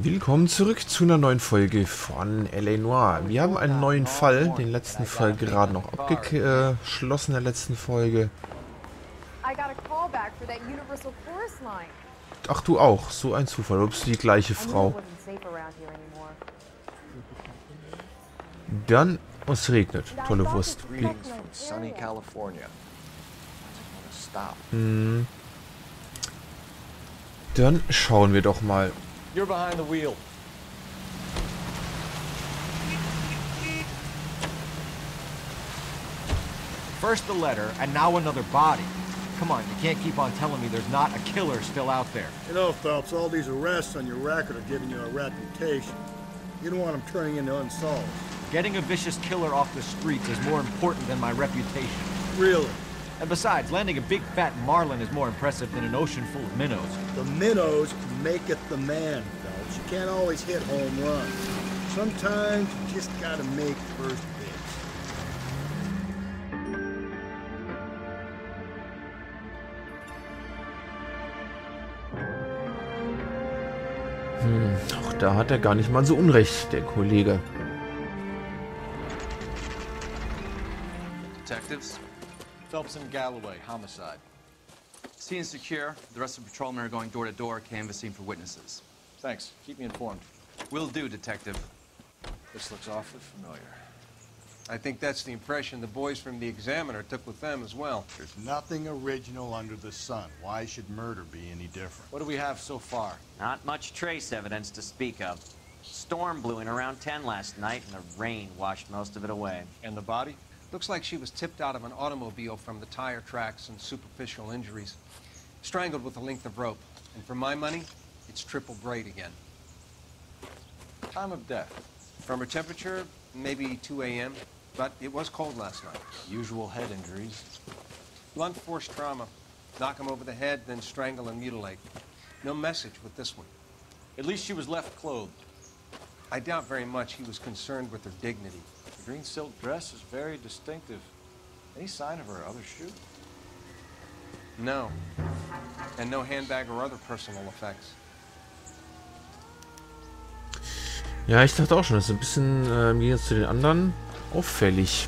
Willkommen zurück zu einer neuen Folge von L.A. Noire. Wir haben einen neuen Fall, den letzten Fall gerade noch abgeschlossen, der letzten Folge. Ach, du auch, so ein Zufall, du bist die gleiche Frau. Dann, es regnet, tolle Wurst. Dann schauen wir doch mal. You're behind the wheel. First the letter, and now another body. Come on, you can't keep on telling me there's not a killer still out there. You know, Phelps, all these arrests on your record are giving you a reputation. You don't want them turning into unsolved. Getting a vicious killer off the streets is more important than my reputation. Really? And besides, landing a big fat marlin is more impressive than an ocean full of minnows. The minnows make it the man, Phelps. You can't always hit home runs. Sometimes you just gotta make first base. Auch da hat er gar nicht mal so unrecht, der Kollege. Detectives? Phelps and Galloway, homicide. Scene is secure. The rest of the patrolmen are going door to door, canvassing for witnesses. Thanks. Keep me informed. Will do, Detective. This looks awfully familiar. I think that's the impression the boys from the Examiner took with them as well. There's nothing original under the sun. Why should murder be any different? What do we have so far? Not much trace evidence to speak of. Storm blew in around 10 last night, and the rain washed most of it away. And the body? Looks like she was tipped out of an automobile from the tire tracks and superficial injuries. Strangled with a length of rope. And for my money, it's triple braid again. Time of death? From her temperature, maybe 2 a.m., but it was cold last night. Usual head injuries. Blunt force trauma. Knock him over the head, then strangle and mutilate. No message with this one. At least she was left clothed. I doubt very much he was concerned with her dignity. The green silk dress is very distinctive. Any sign of her other shoe? No. And no handbag or other personal effects. Ja, ich dachte auch schon, das ist ein bisschen im Gegensatz zu den anderen auffällig.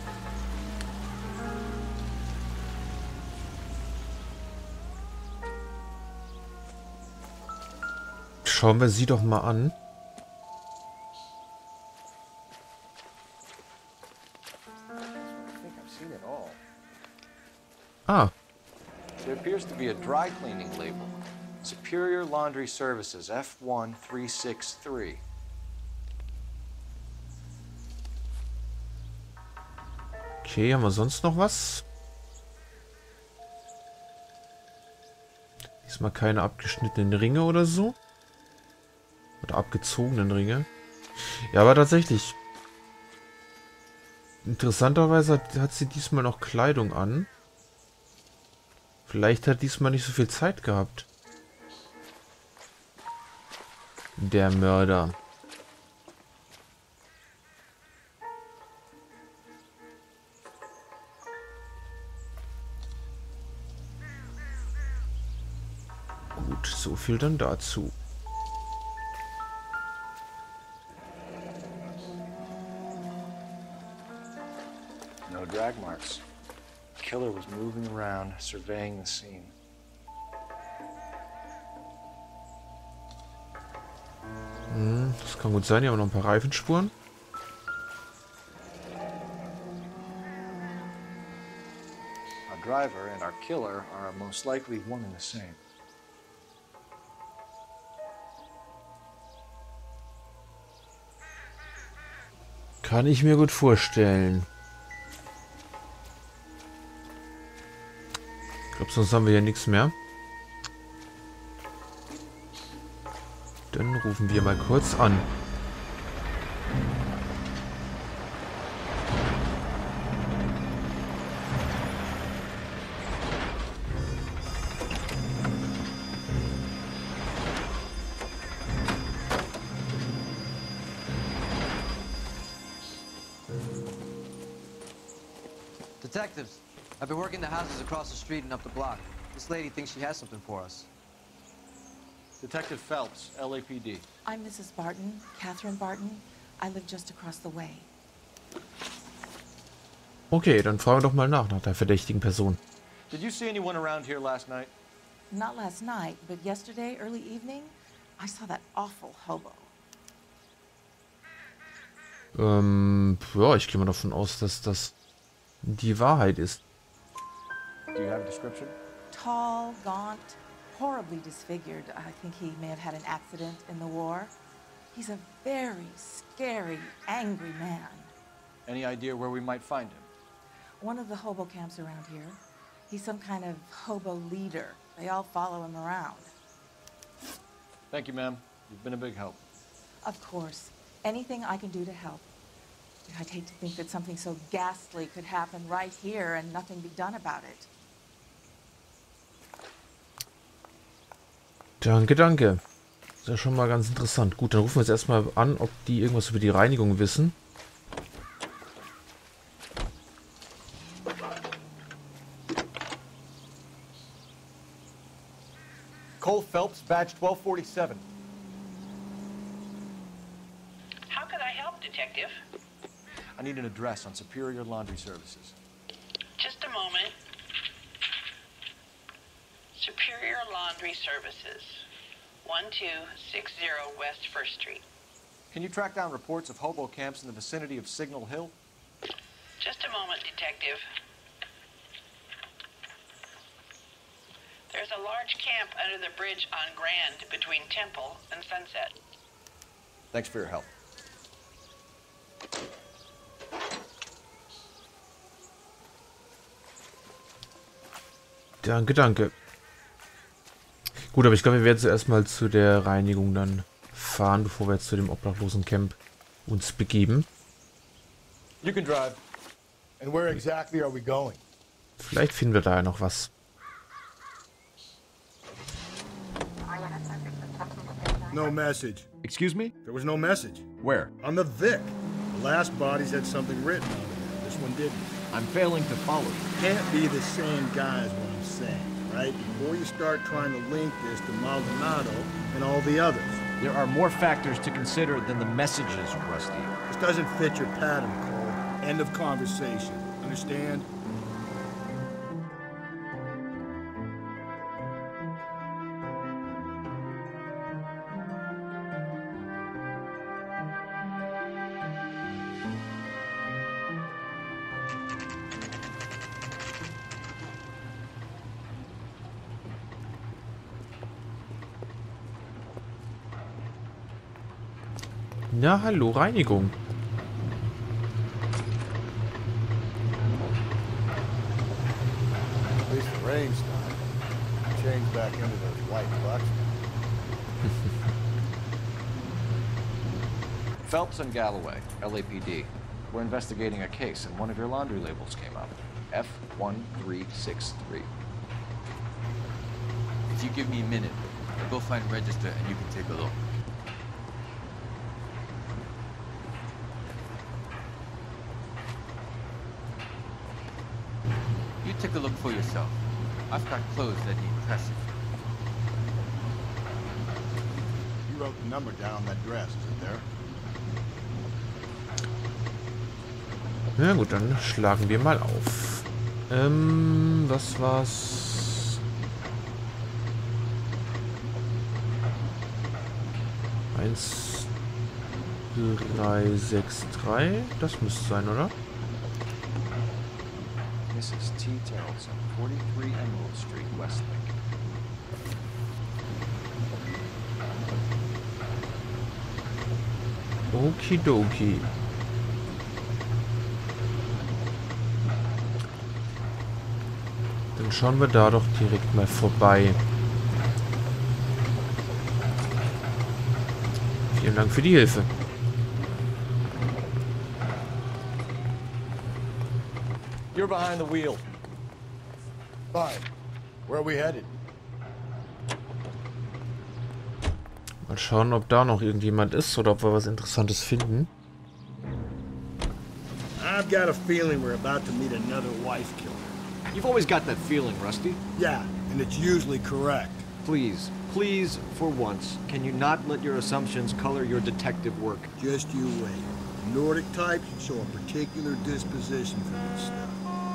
Schauen wir sie doch mal an. Ah. There appears to be a dry cleaning label. Superior Laundry Services, F1363. Okay, haben wir sonst noch was? Diesmal keine abgeschnittenen Ringe oder so. Oder abgezogenen Ringe. Ja, aber tatsächlich. Interessanterweise hat sie diesmal noch Kleidung an. Vielleicht hat diesmal nicht so viel Zeit gehabt. Der Mörder. Gut, so viel dann dazu. No drag marks. The killer was moving around, surveying the scene. Das kann gut sein, hier haben wir noch ein paar Reifenspuren. Our driver and our killer are most likely one and the same. Kann ich mir gut vorstellen. Ich glaube, sonst haben wir ja nichts mehr. Dann rufen wir mal kurz an. Detectives, I've been working the houses across the street and up the block. This lady thinks she has something for us. Detective Phelps, LAPD. I'm Mrs. Barton, Catherine Barton. I live just across the way. Okay, dann fragen wir doch mal nach der verdächtigen Person. Did you see anyone around here last night? Not last night, but yesterday, early evening, I saw that awful hobo. Ja, ich gehe mal davon aus, dass das die Wahrheit ist. Do you have a description? Tall, gaunt, horribly disfigured. I think he may have had an accident in the war. He's a very scary, angry man. Any idea where we might find him? One of the hobo camps around here. He's some kind of hobo leader. They all follow him around. Thank you, ma'am. You've been a big help. Of course. Anything I can do to help. I'd hate to think that something so ghastly could happen right here and nothing be done about it. Danke, danke. Das ist ja schon mal ganz interessant. Gut, dann rufen wir jetzt erstmal an, ob die irgendwas über die Reinigung wissen. Cole Phelps, badge 1247. How can I help, Detective? I need an address on Superior Laundry Services. Just a moment. Superior Laundry Services, 1260 West 1st Street. Can you track down reports of hobo camps in the vicinity of Signal Hill? Just a moment, Detective. There's a large camp under the bridge on Grand between Temple and Sunset. Thanks for your help. Danke, danke. Gut, aber ich glaube, wir werden zuerst mal zu der Reinigung dann fahren, bevor wir jetzt zu dem obdachlosen Camp uns begeben. You can drive. And where exactly are we going? Vielleicht finden wir da ja noch was. No message. Excuse me? There was no message. Where? On the Vic. The last bodies had something written on it. This one didn't. I'm failing to follow you. Can't be the same guy is what I'm saying, right? Before you start trying to link this to Maldonado and all the others. There are more factors to consider than the messages, Rusty. This doesn't fit your pattern, Cole. End of conversation. Understand? Na, hallo, Reinigung. At least the rain stopped. Change back into those white bucks. Phelps and Galloway, LAPD. We're investigating a case, and one of your laundry labels came up. F1363. If you give me a minute, I'll go find register and you can take a look. You take a look for yourself. I've got clothes that need pressing. You wrote the number down on that dress, is it there? Na gut, dann schlagen wir mal auf. Was war's? 1363. Das müsste sein, oder? Mrs. T. Terrelson, 43 Emerald Street, Westlake. Okidoki. Dann schauen wir da doch direkt mal vorbei. Vielen Dank für die Hilfe. You're behind the wheel. Fine. Where are we headed? Mal schauen, ob da noch irgendjemand ist oder ob wir was Interessantes finden. I've got a feeling we're about to meet another wife killer. You've always got that feeling, Rusty. Yeah, and it's usually correct. Please please, for once, can you not let your assumptions color your detective work? Just you wait. Nordic types show a particular disposition for this stuff.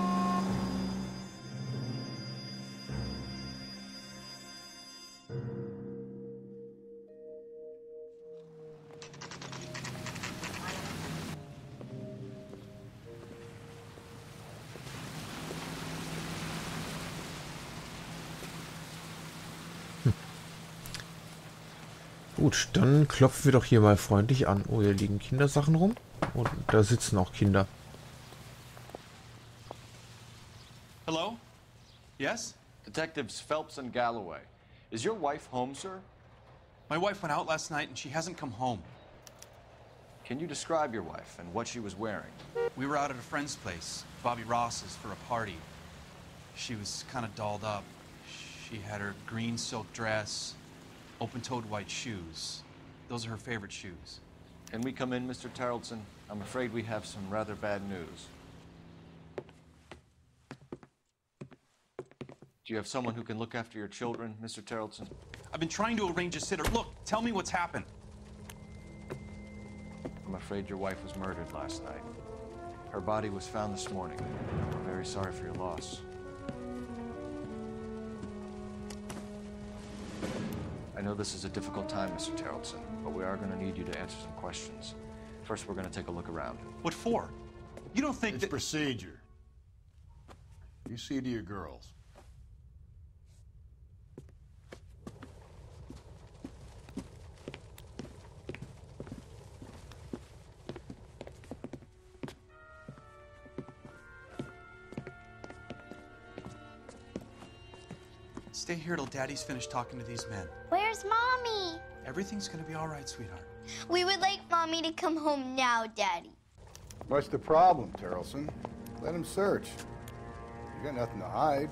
Gut, dann klopfen wir doch hier mal freundlich an. Oh, hier liegen Kindersachen rum. Und da sitzen auch Kinder. Hello? Yes? Detectives Phelps and Galloway. Is your wife home, sir? My wife went out last night and she hasn't come home. Can you describe your wife and what she was wearing? We were out at a friend's place, Bobby Ross's, for a party. She was kind of dolled up. She had her green silk dress, open-toed white shoes. Those are her favorite shoes. Can we come in, Mr. Tarleton? I'm afraid we have some rather bad news. Do you have someone who can look after your children, Mr. Tarleton? I've been trying to arrange a sitter. Look, tell me what's happened. I'm afraid your wife was murdered last night. Her body was found this morning. I'm very sorry for your loss. I know this is a difficult time, Mr. Tarleton, but we are going to need you to answer some questions. First, we're going to take a look around. What for? You don't think It's that... procedure. You see to your girls. Stay here till Daddy's finished talking to these men. Where's Mommy? Everything's gonna be all right, sweetheart. We would like Mommy to come home now, Daddy. What's the problem, Tarleton? Let him search. You got nothing to hide.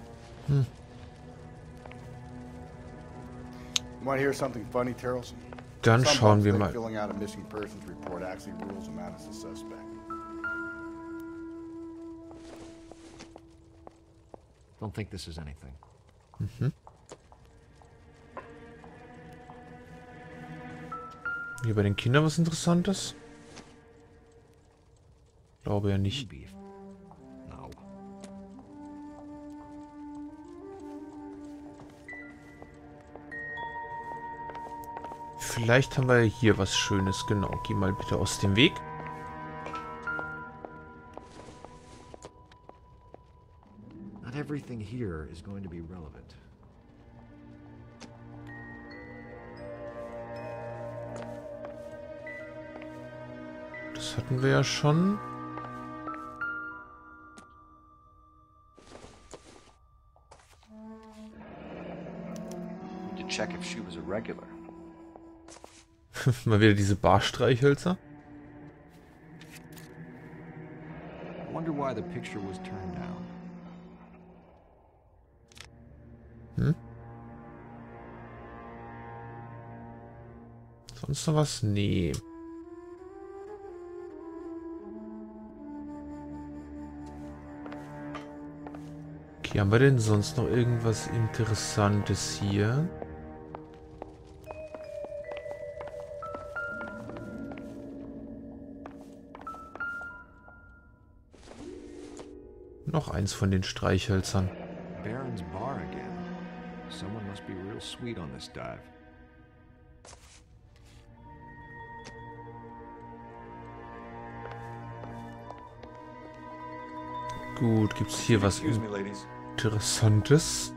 Want to hear something funny, Tarleton? Dann schauen wir mal. Filling out a missing persons report actually rules him out as a suspect. Don't think this is anything. Hier bei den Kindern was Interessantes? Glaube ja nicht. Beef. No. Vielleicht haben wir hier was Schönes. Genau, geh mal bitte aus dem Weg. Not everything here is going to be relevant. Das hatten wir ja schon. To check if she was a regular. Mal wieder diese Barstreichhölzer. I wonder why the picture was turned down. Sonst noch was? Nee. Okay, haben wir denn sonst noch irgendwas Interessantes hier? Noch eins von den Streichhölzern. Baron's bar again. Someone must be real sweet on this dive. Gut, gibt's hier was Excuse me, ladies. Interessantes?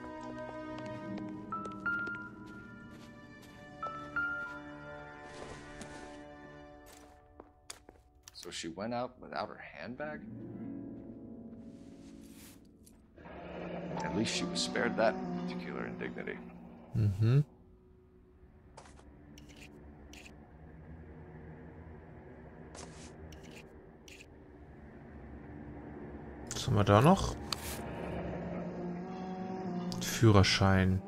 So she went out without her handbag? At least she was spared that particular indignity. Mhm. Was haben wir da noch? Führerschein.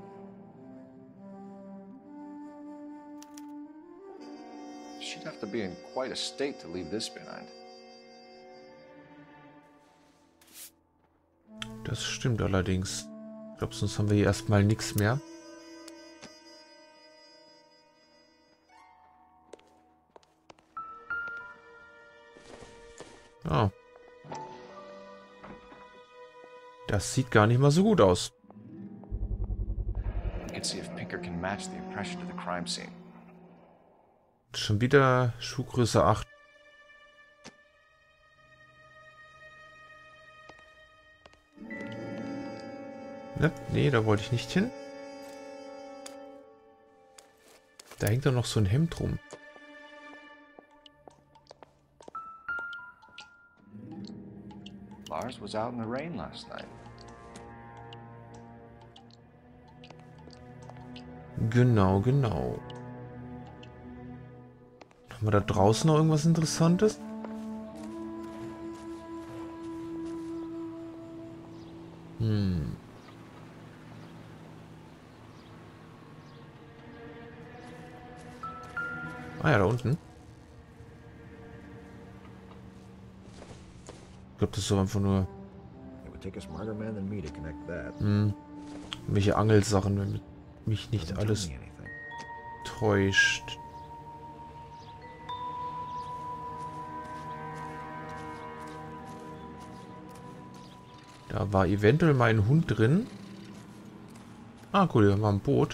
She'd have to be in quite a state to leave this behind. Das stimmt allerdings. Ich glaube, sonst haben wir hier erstmal nichts mehr. Oh. Das sieht gar nicht mal so gut aus. We can see if Pinker can match the impression to the crime scene. Schon wieder Schuhgröße 8. Ne, nee, da wollte ich nicht hin. Da hängt doch noch so ein Hemd rum. Lars was out in the rain last night. Genau, genau. Haben wir da draußen noch irgendwas Interessantes? Ah ja, da unten. Ich glaube, das ist so einfach nur welche Angelsachen, wenn mich nicht alles täuscht. Da war eventuell mal ein Hund drin. Ah, cool, da war ein Boot.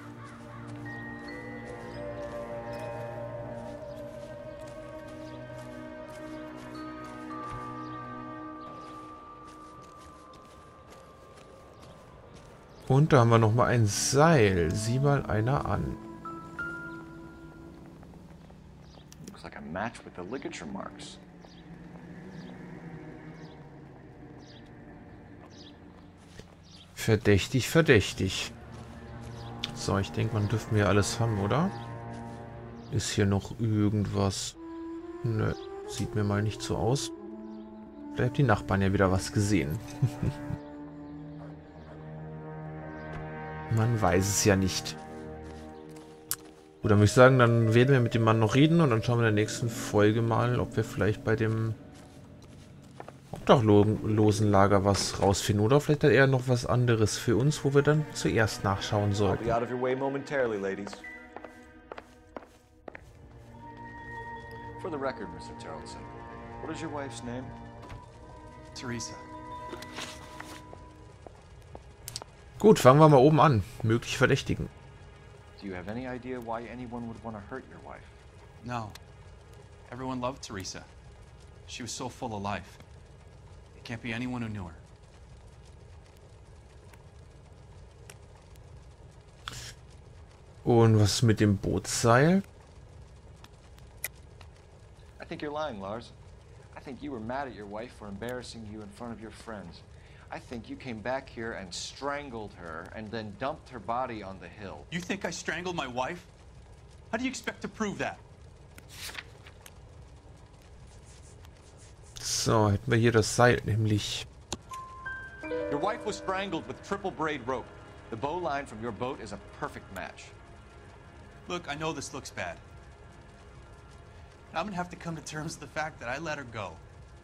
Und da haben wir noch mal ein Seil. Sieh mal einer an. Looks like a match with the ligature marks. Verdächtig, verdächtig. So, ich denke, man dürften wir alles haben, oder? Ist hier noch irgendwas? Nö, sieht mir mal nicht so aus. Vielleicht haben die Nachbarn ja wieder was gesehen. Man weiß es ja nicht. Gut, dann würde ich sagen, dann werden wir mit dem Mann noch reden und dann schauen wir in der nächsten Folge mal, ob wir vielleicht bei dem Obdachlosenlager was rausfinden. Oder vielleicht hat er noch was anderes für uns, wo wir dann zuerst nachschauen sollten. I'll be out of your way momentarily, ladies. For the record, Mr. Tarleton, what is your wife's name? Teresa. Gut, fangen wir mal oben an. Mögliche Verdächtigen. Do you have any idea why anyone would want to hurt your wife? No. Everyone loved Teresa. She was so full of life. It can't be anyone who knew her. Und was mit dem Bootsseil? I think you're lying, Lars. I think you were mad at your wife for embarrassing you in front of your friends. I think you came back here and strangled her and then dumped her body on the hill. You think I strangled my wife? How do you expect to prove that? So, hätten wir hier das Seil, nämlich... Your wife was strangled with triple braid rope. The bow line from your boat is a perfect match. Look, I know this looks bad. I'm gonna have to come to terms with the fact that I let her go.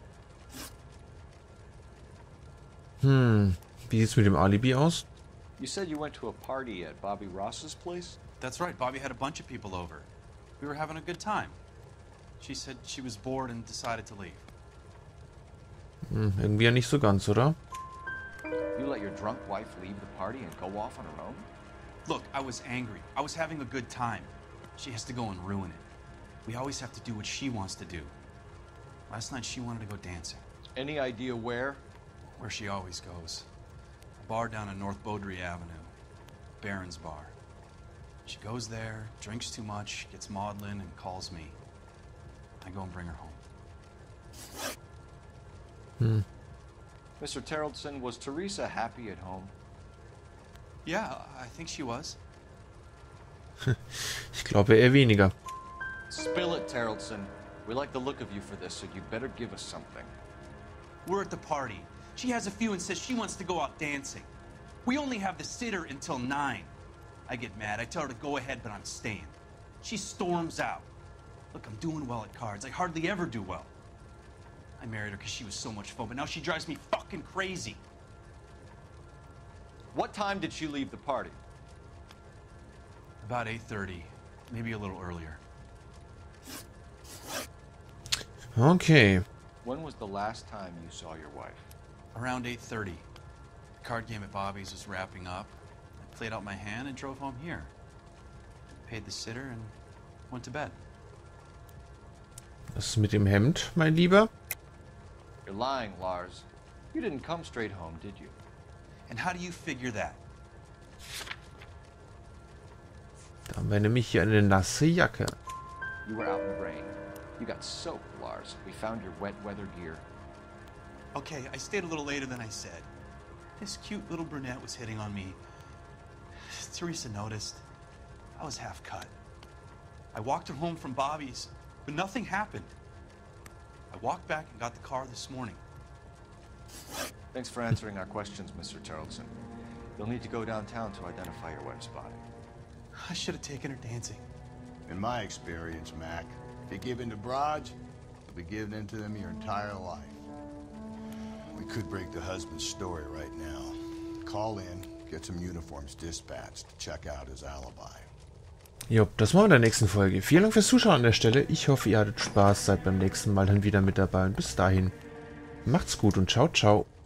Wie sieht's mit dem Alibi aus? You said you went to a party at Bobby Ross's place? That's right, Bobby had a bunch of people over. We were having a good time. She said she was bored and decided to leave. Irgendwie ja nicht so ganz, oder? You let your drunk wife leave the party and go off on her own? Look, I was angry. I was having a good time. She has to go and ruin it. We always have to do what she wants to do. Last night she wanted to go dancing. Any idea where? Where she always goes. A bar down on North Beaudry Avenue. Baron's Bar. She goes there, drinks too much, gets maudlin, and calls me. I go and bring her home. Mr. Tarleton, was Teresa happy at home? Yeah, I think she was. Ich glaube eher weniger. Spill it, Tarleton. We like the look of you for this, so you better give us something. We're at the party. She has a few and says she wants to go out dancing. We only have the sitter until 9. I get mad. I tell her to go ahead, but I'm staying. She storms out. Look, I'm doing well at cards. I hardly ever do well. I married her because she was so much fun, but now she drives me fucking crazy. What time did she leave the party? About 8:30, maybe a little earlier. Okay. When was the last time you saw your wife? Around 8:30. The card game at Bobby's was wrapping up. I played out my hand and drove home here. Paid the sitter and went to bed. Was ist mit dem Hemd, mein Lieber? You're lying, Lars. You didn't come straight home, did you? And how do you figure that? Da haben wir nämlich hier eine nasse Jacke. You were out in the rain. You got soaked, Lars. We found your wet weather gear. Okay, I stayed a little later than I said. This cute little brunette was hitting on me. Teresa noticed. I was half cut. I walked her home from Bobby's, but nothing happened. I walked back and got the car this morning. Thanks for answering our questions, Mr. Tarleton. You'll need to go downtown to identify your wife's body. I should have taken her dancing. In my experience, Mac, if you give in to broads, you'll be giving in to them your entire life. We could break the husband's story right now. Call in, get some uniforms dispatched, check out his alibi. Jo, das machen wir in der nächsten Folge. Vielen Dank fürs Zuschauen an der Stelle. Ich hoffe, ihr hattet Spaß, seid beim nächsten Mal dann wieder mit dabei. Und bis dahin, macht's gut und ciao, ciao.